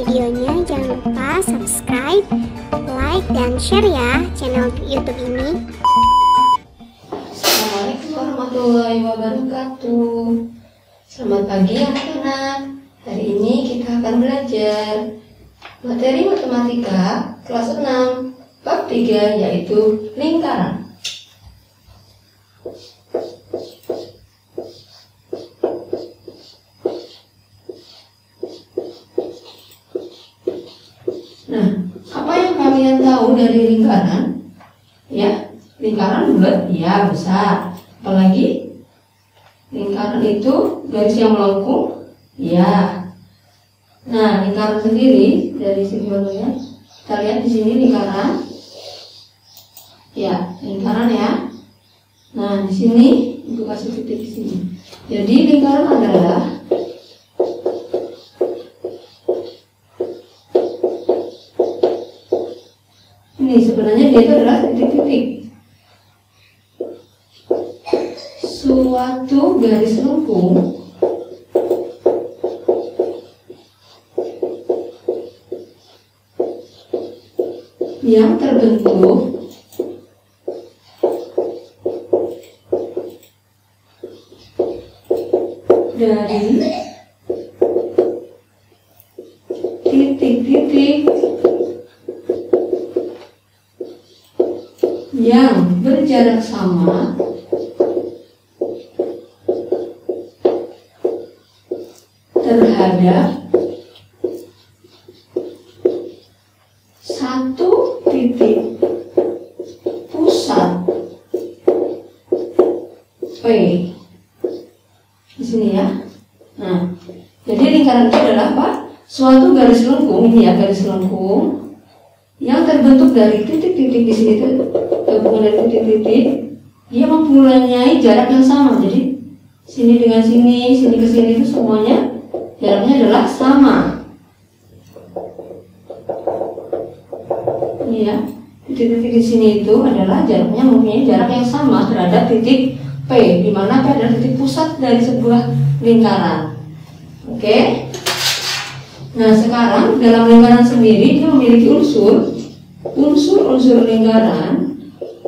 videonya, jangan lupa subscribe, like, dan share ya channel YouTube ini. Assalamualaikum warahmatullahi wabarakatuh. Selamat pagi anak-anak. Hari ini kita akan belajar materi matematika kelas 6 bab 3, yaitu lingkaran. Nah, apa yang kalian tahu dari lingkaran? Ya, lingkaran bulat, ya besar. Apalagi lingkaran itu garis yang melengkung, ya. Nah, lingkaran sendiri dari segi bentuknya, kita lihat di sini lingkaran, ya, lingkaran ya. Nah, di sini ibu kasih titik di sini. Jadi lingkaran adalah ini, sebenarnya dia itu adalah titik-titik. Suatu garis lengkung yang terbentuk dari titik-titik yang berjarak sama terhadap satu titik pusat P di sini ya. Nah, jadi lingkaran itu adalah apa? Suatu garis lengkung, ini ya, garis lengkung yang terbentuk dari titik-titik di sini, itu gabungan dari titik-titik yang mempunyai jarak yang sama. Jadi sini dengan sini, sini ke sini itu semuanya jaraknya adalah sama. Ini ya, titik-titik di sini itu adalah jaraknya mempunyai jarak yang sama terhadap titik P, di mana P adalah titik pusat dari sebuah lingkaran. Oke. Nah, sekarang dalam lingkaran sendiri dia memiliki unsur lingkaran.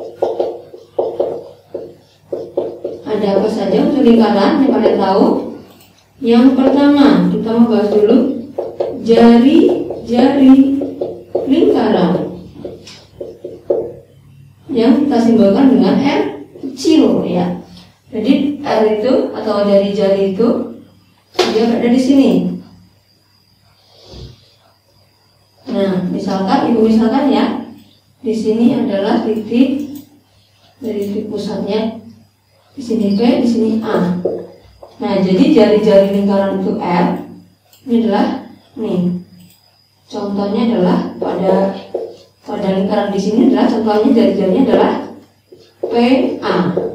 Ada apa saja unsur lingkaran yang kalian tahu? Yang pertama, kita mau bahas dulu jari-jari lingkaran yang kita simbolkan dengan R kecil ya. Jadi R itu atau jari-jari itu dia berada di sini. Nah, misalkan ya, di sini adalah titik dari titik pusatnya, di sini P, di sini A. Nah, jadi jari-jari lingkaran itu R. Ini adalah nih. Contohnya adalah pada lingkaran di sini adalah contohnya jari-jarinya adalah PA.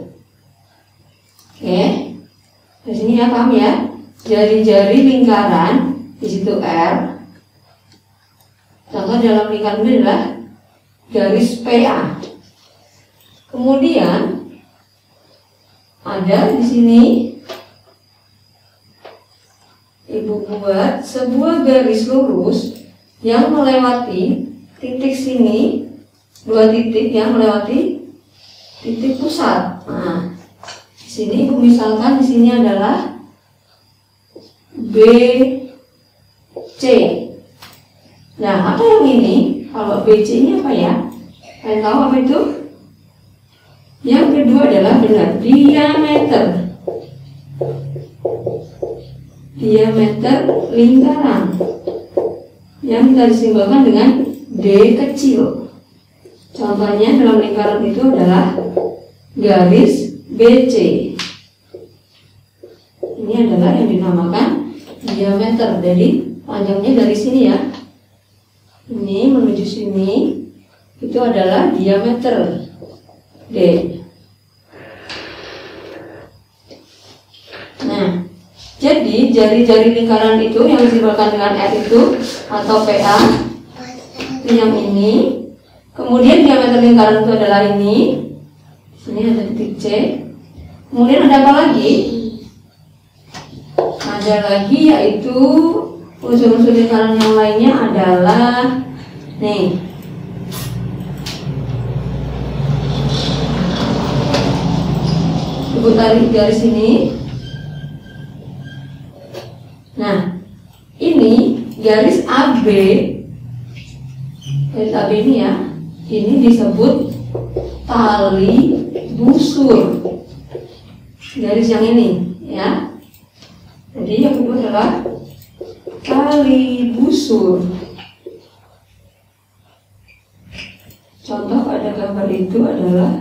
Oke. Di sini ya, paham ya? Jari-jari lingkaran di situ R. Contoh dalam lingkaran ini adalah garis PA. Kemudian ada di sini ibu buat sebuah garis lurus yang melewati titik sini, dua titik yang melewati titik pusat. Nah, di sini ibu misalkan di sini adalah BC. Nah, apa yang ini? Kalau BC ini apa ya? Kalian tahu apa itu? Yang kedua adalah benar, diameter lingkaran yang kita disimbolkan dengan D kecil. Contohnya dalam lingkaran itu adalah garis BC. Ini adalah yang dinamakan diameter. Jadi panjangnya dari sini ya, ini menuju sini, itu adalah diameter D. Nah, jadi jari-jari lingkaran itu yang disimbolkan dengan R itu atau PA itu yang ini. Kemudian diameter lingkaran itu adalah ini. Sini ada titik C. Kemudian ada apa lagi? Ada lagi yaitu Unsur-unsur lingkaran yang lainnya adalah nih. Ibu tarik garis ini. Nah, ini garis AB. Garis AB ini ya. Ini disebut tali busur. Garis yang ini ya. Jadi yang kedua adalah tali busur. Contoh pada gambar itu adalah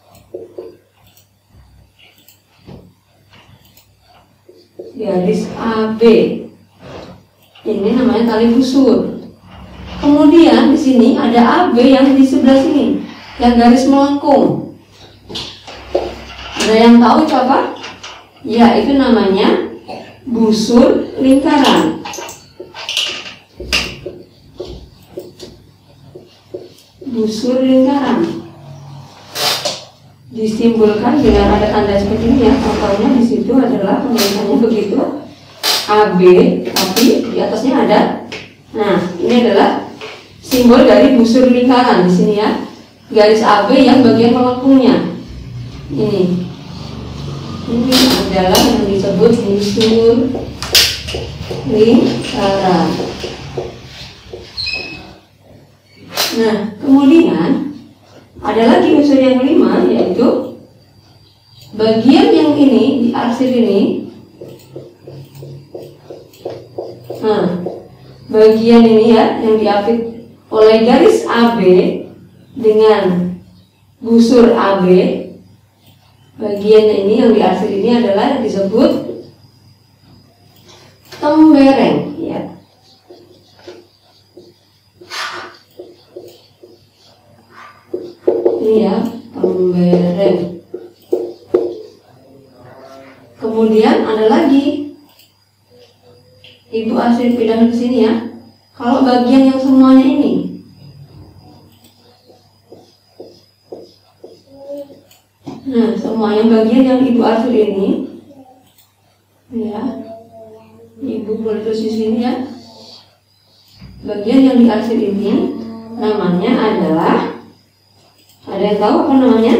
garis AB. Ini namanya tali busur. Kemudian di sini ada AB yang di sebelah sini, yang garis melengkung. Ada yang tahu itu apa? Ya, itu namanya busur lingkaran. Busur lingkaran disimbolkan dengan ada tanda seperti ini ya. Contohnya di situ adalah penulisannya begitu AB, tapi di atasnya ada. Nah, ini adalah simbol dari busur lingkaran di sini ya. Garis AB yang bagian melengkungnya. Ini adalah yang disebut busur lingkaran. Nah, kemudian ada lagi unsur yang kelima, yaitu bagian yang ini di arsir ini. Nah, bagian ini ya yang diapit oleh garis AB dengan busur AB. Bagian ini yang diarsir ini adalah yang disebut tembereng ya. Ini ya, tembereng. Kemudian ada lagi, Ibu arsir pindah ke sini ya. Kalau bagian yang semuanya ini, nah semua yang bagian yang Ibu arsir ini, ya, Ibu boleh tulis di sini ya. Bagian yang diarsir ini namanya adalah, ada yang tahu apa namanya?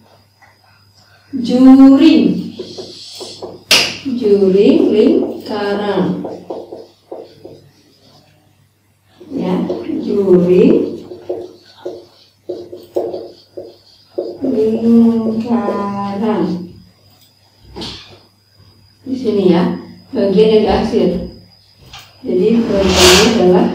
Juring. Juring lingkaran. Ya, juring lingkaran. Di sini ya, bagian yang diarsir. Jadi bagiannya adalah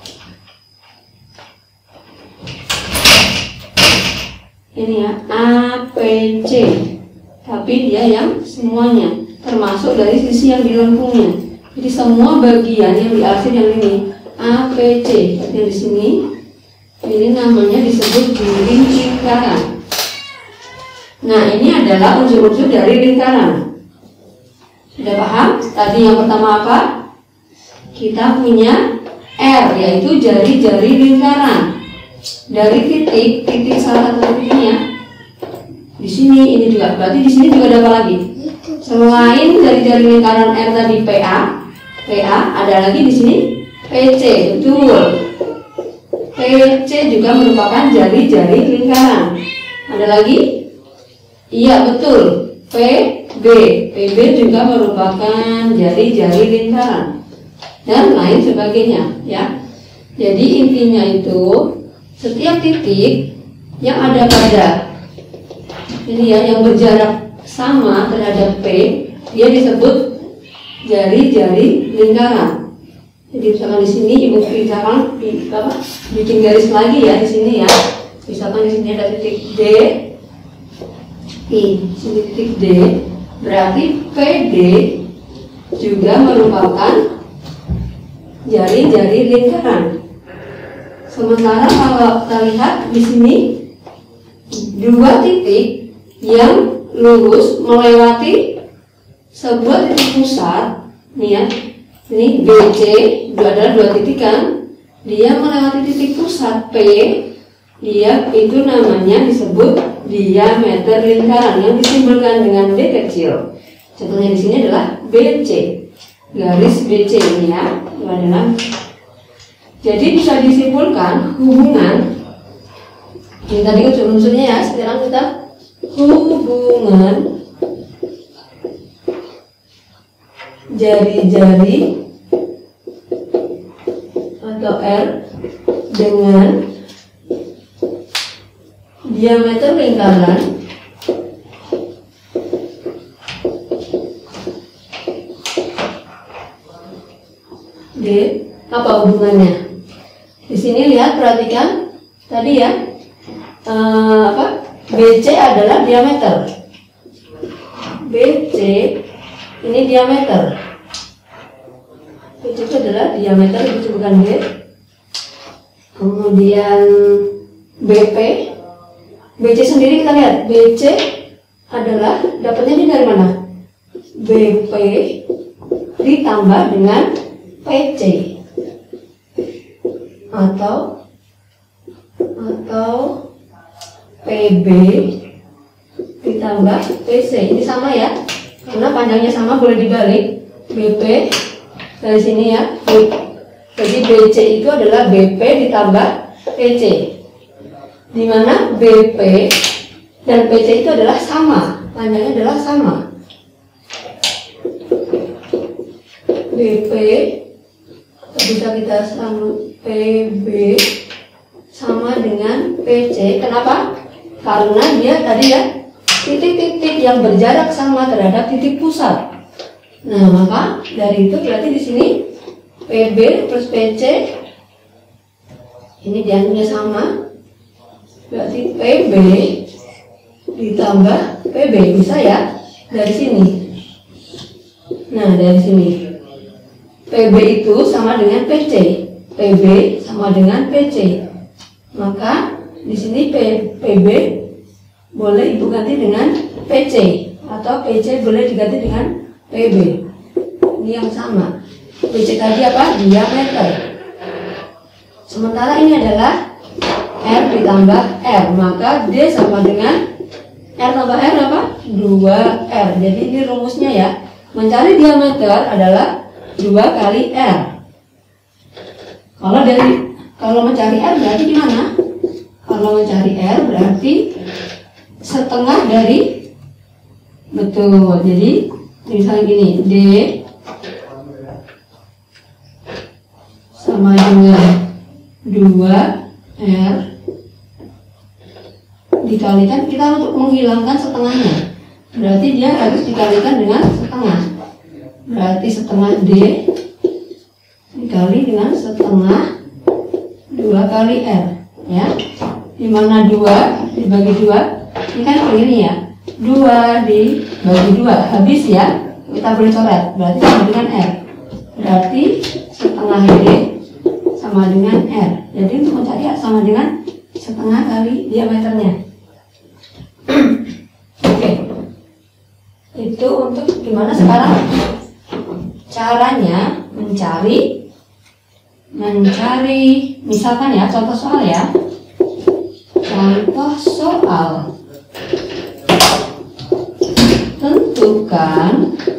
ini ya, APC. Tapi dia yang semuanya, termasuk dari sisi yang di lengkungnya. Jadi semua bagian yang diarsir yang ini APC. Berarti di sini ini namanya disebut juring lingkaran. Nah, ini adalah unsur-unsur dari lingkaran. Sudah paham? Tadi yang pertama apa? Kita punya R, yaitu jari-jari lingkaran. Dari titik salah satu titiknya di sini, ini juga. Berarti di sini juga ada apa lagi? Selain dari jari lingkaran R tadi PA, ada lagi di sini PC. Betul. PC juga merupakan jari-jari lingkaran. Ada lagi? Iya, betul. PB juga merupakan jari-jari lingkaran dan lain sebagainya ya. Jadi intinya itu setiap titik yang ada pada ini ya, yang berjarak sama terhadap P, dia disebut jari-jari lingkaran. Jadi misalkan di sini Ibu bikin garis lagi ya di sini ya. Misalkan di sini ada titik D, di sini titik D, berarti PD juga merupakan jari-jari lingkaran. Sementara kalau kita lihat di sini dua titik yang lurus melewati sebuah titik pusat, nih ya, ini BC, adalah dua titik kan, dia melewati titik pusat P, dia itu namanya disebut diameter lingkaran yang disimbolkan dengan D kecil. Contohnya di sini adalah BC, garis BC ini ya. adalah. Jadi bisa disimpulkan hubungan ini tadi unsur-unsurnya ya. Sekarang kita hubungan jari-jari atau R dengan diameter lingkaran D. Apa hubungannya? Di sini lihat, perhatikan tadi ya, BC adalah diameter. BC ini diameter. BC itu adalah diameter, itu bukan B. Kemudian BP, BC sendiri kita lihat, BC adalah dapatnya ini dari mana? BP ditambah dengan PC atau PB ditambah PC. Ini sama ya, karena panjangnya sama, boleh dibalik. BP dari sini ya, jadi BC itu adalah BP ditambah PC, di mana BP dan PC itu adalah sama, panjangnya adalah sama. BP bisa kita sama PB sama dengan PC. Kenapa? Karena dia tadi ya, titik-titik yang berjarak sama terhadap titik pusat. Nah, maka dari itu berarti di sini PB plus PC ini diameternya sama, berarti PB ditambah PB, bisa ya dari sini. Nah, dari sini PB itu sama dengan PC, PB sama dengan PC. Maka di sini PB boleh ibu ganti dengan PC, atau PC boleh diganti dengan PB. Ini yang sama. PC tadi apa? Diameter. Sementara ini adalah R ditambah R, maka D sama dengan R tambah R apa? 2R. Jadi ini rumusnya ya. Mencari diameter adalah 2 kali R. Kalau mencari R berarti gimana? Kalau mencari R berarti setengah dari, betul. Jadi misalnya gini, D sama dengan 2R dikalikan, kita untuk menghilangkan setengahnya, berarti dia harus dikalikan dengan setengah. Berarti setengah D dikali dengan setengah 2 kali R ya, dimana 2 dibagi 2 ini kan begini ya, 2 dibagi 2 habis ya, kita boleh coret, berarti sama dengan R, berarti setengah D sama dengan R. Jadi untuk mencari R sama dengan setengah kali diameternya. Oke, itu untuk gimana sekarang caranya mencari misalkan ya, contoh soal ya, contoh soal. Tentukan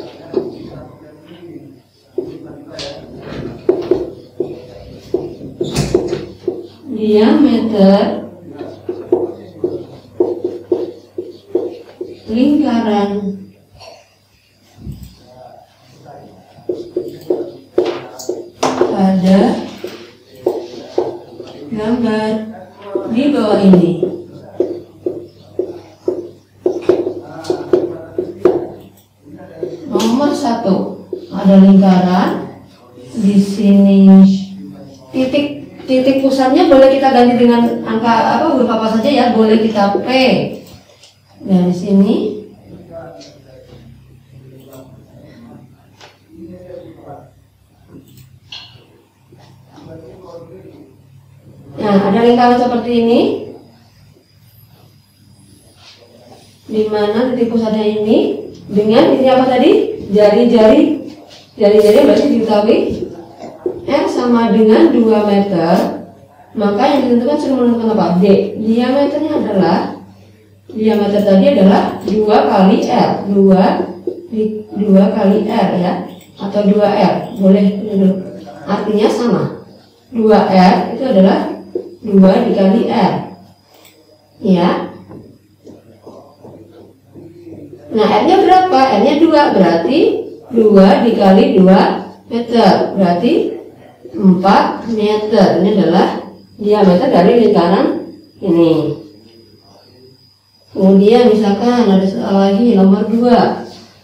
diameter lingkaran pada gambar di bawah ini. Nomor 1, ada lingkaran di sini, titik pusatnya boleh kita ganti dengan angka huruf apa saja ya, boleh kita P dari sini. Nah, ada lingkaran seperti ini, di mana titik pusatnya ini dengan ini apa tadi? Jari-jari berarti diketahui R sama dengan 2 meter, maka yang ditentukan sudah menentukan apa? D. Diameter tadi adalah 2 kali R, 2 kali R ya, atau 2R, boleh dulu. artinya sama. 2R itu adalah 2 dikali R. Ya. Nah, R-nya berapa? R-nya 2, berarti 2 dikali 2 meter, berarti 4 meter. Ini adalah diameter dari lingkaran ini. Kemudian misalkan ada soal lagi nomor 2.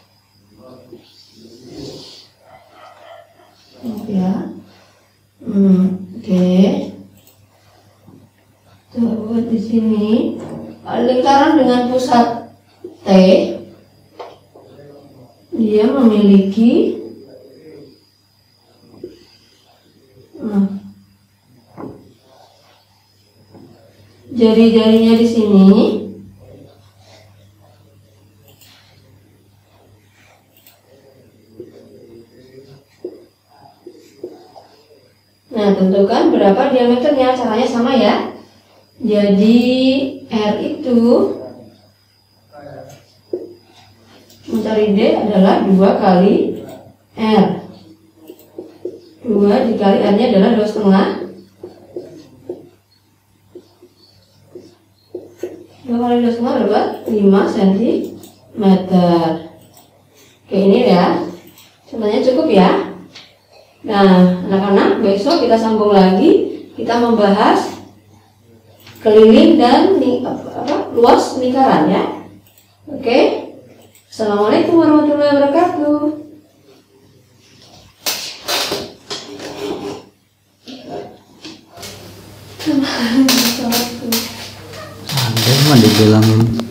Ya. Oke. Coba di sini lingkaran dengan pusat T, dia memiliki jari-jarinya di sini Nah, tentukan berapa diameternya, caranya sama ya. Jadi R itu mencari D adalah 2 kali R. 2 dikali R-nya adalah 2,5. 2 kali 2,5 berapa? 5 cm. Oke, ini ya. Contohnya cukup ya. Nah, anak-anak, besok kita sambung lagi. Kita membahas keliling dan luas lingkaran ya. Oke. Assalamualaikum warahmatullahi wabarakatuh. Ada mah dibilangin